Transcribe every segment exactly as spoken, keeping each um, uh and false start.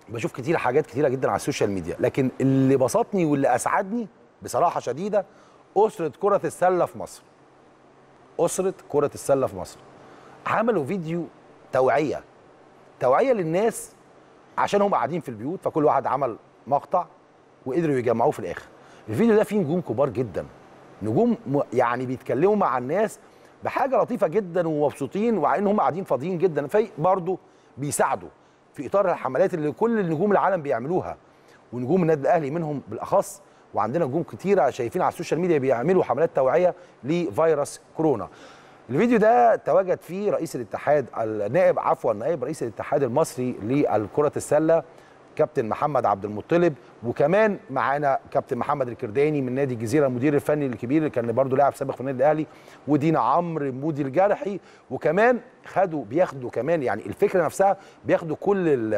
بشوف كتير حاجات كتيره جدا على السوشيال ميديا، لكن اللي بسطني واللي اسعدني بصراحه شديده اسره كره السله في مصر. اسره كره السله في مصر عملوا فيديو توعيه توعيه للناس عشان هم قاعدين في البيوت، فكل واحد عمل مقطع وقدروا يجمعوه في الاخر. الفيديو ده فيه نجوم كبار جدا، نجوم يعني بيتكلموا مع الناس بحاجه لطيفه جدا ومبسوطين، ومع ان هم قاعدين فاضيين جدا، في برضه بيساعدوا في اطار الحملات اللي كل النجوم العالم بيعملوها، ونجوم النادي الاهلي منهم بالاخص. وعندنا نجوم كتيره شايفين على السوشيال ميديا بيعملوا حملات توعيه لفيروس كورونا. الفيديو ده تواجد فيه رئيس الاتحاد النائب عفوا نائب رئيس الاتحاد المصري لكرة السلة كابتن محمد عبد المطلب، وكمان معانا كابتن محمد الكرداني من نادي الجزيرة المدير الفني الكبير اللي كان برضه لاعب سابق في النادي الاهلي، ودينا عمرو مودي الجرحي، وكمان خدوا بياخدوا كمان يعني الفكرة نفسها بياخدوا كل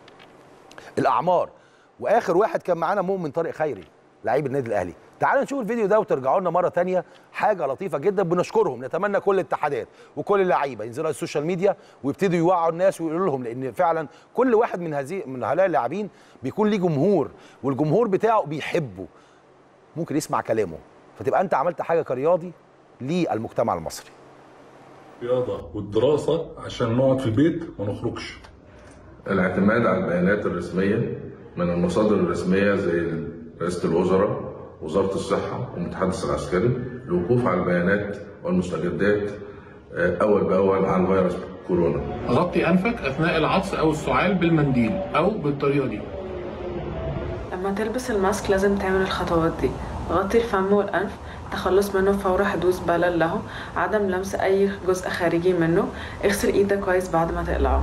الاعمار. واخر واحد كان معانا مؤمن طارق خيري لعيب النادي الاهلي. تعالوا نشوف الفيديو ده وترجعوا لنا مره ثانيه، حاجه لطيفه جدا بنشكرهم. نتمنى كل الاتحادات وكل اللعيبه ينزلوا على السوشيال ميديا ويبتدوا يوعوا الناس ويقولوا لهم، لان فعلا كل واحد من هذه من هؤلاء اللاعبين بيكون ليه جمهور، والجمهور بتاعه بيحبه، ممكن يسمع كلامه، فتبقى انت عملت حاجه كرياضي للمجتمع المصري. الرياضه والدراسه عشان نقعد في البيت وما نخرجش. الاعتماد على البيانات الرسميه من المصادر الرسميه زي رئاسه الوزراء، وزاره الصحه، والمتحدث العسكري، الوقوف على البيانات والمستجدات اول باول عن فيروس كورونا. غطي انفك اثناء العطس او السعال بالمنديل او بالطريقه دي. لما تلبس الماسك لازم تعمل الخطوات دي: غطي الفم والانف، تخلص منه فور حدوث بلل له، عدم لمس اي جزء خارجي منه، اغسل ايدك كويس بعد ما تقلعه.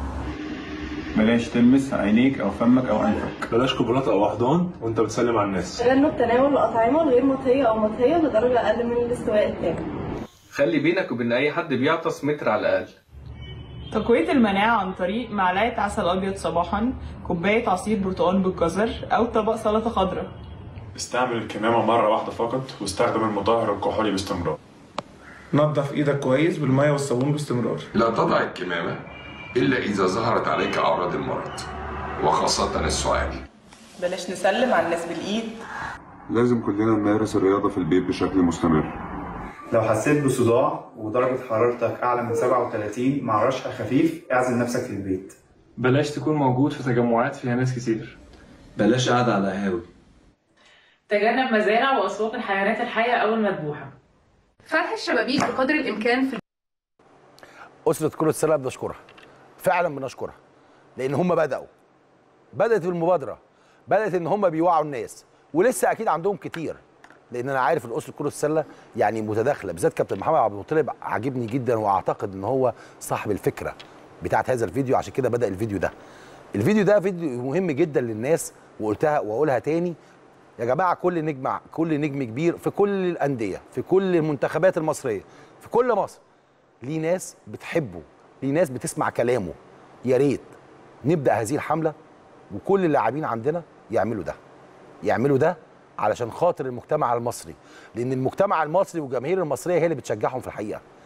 بلاش تلمس عينيك او فمك او انفك. بلاش كوبونات او احضان وانت بتسلم على الناس. تجنب تناول الاطعمه الغير مطهيه او مطهيه بدرجه اقل من الاستواء التام. خلي بينك وبين اي حد بيعطس متر على الاقل. تقوية المناعة عن طريق معلقة عسل أبيض صباحا، كوباية عصير برتقال بالجزر، أو طبق سلطة خضراء. استعمل الكمامة مرة واحدة فقط، واستخدم المطهر الكحولي باستمرار. نظف ايدك كويس بالميه والصابون باستمرار. لا تضع الكمامة إلا إذا ظهرت عليك أعراض المرض، وخاصة السعال. بلاش نسلم على الناس بالإيد. لازم كلنا نمارس الرياضة في البيت بشكل مستمر. لو حسيت بصداع ودرجة حرارتك أعلى من سبعة وثلاثين مع رشح خفيف، اعزل نفسك في البيت. بلاش تكون موجود في تجمعات فيها ناس كتير. بلاش قعدة على قهاوي. تجنب مزارع وأسواق الحيوانات الحية أو المذبوحة. فتح الشبابيك بقدر الإمكان في أسرة كرة السلة بنشكرها، فعلا بنشكرها، لأن هم بدأوا بدأت المبادرة، بدأت إن هم بيوعوا الناس، ولسه أكيد عندهم كتير، لأن أنا عارف إن أسرة كرة السلة يعني متداخلة، بالذات كابتن محمد عبد المطلب عاجبني جدا، وأعتقد إن هو صاحب الفكرة بتاعت هذا الفيديو، عشان كده بدأ الفيديو ده. الفيديو ده فيديو مهم جدا للناس، وقلتها وأقولها تاني يا جماعة، كل نجم كل نجم كبير في كل الأندية، في كل المنتخبات المصرية، في كل مصر، ليه ناس بتحبه، ليه ناس بتسمع كلامه. يا ريت نبدأ هذه الحملة، وكل اللاعبين عندنا يعملوا ده، يعملوا ده علشان خاطر المجتمع المصري، لأن المجتمع المصري والجماهير المصرية هي اللي بتشجعهم في الحقيقة.